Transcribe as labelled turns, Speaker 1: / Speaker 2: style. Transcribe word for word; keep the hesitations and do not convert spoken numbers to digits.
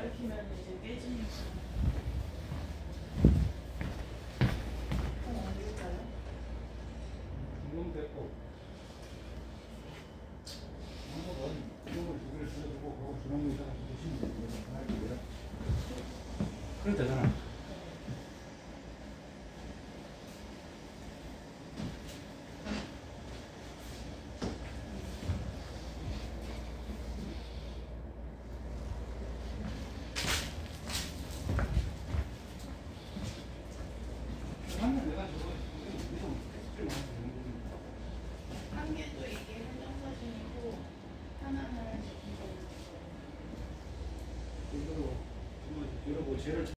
Speaker 1: 넓히면 이제 깨지니까. 어, 어딜까요?
Speaker 2: 이건 됐고. 한번 이걸 두 개를 줄여주고 그거 주먹에다가 주시면 돼요. 그래 되잖아.
Speaker 1: 한 개도 이게 행정사진이고 하나는
Speaker 2: 이거로, 이거 뭐 제일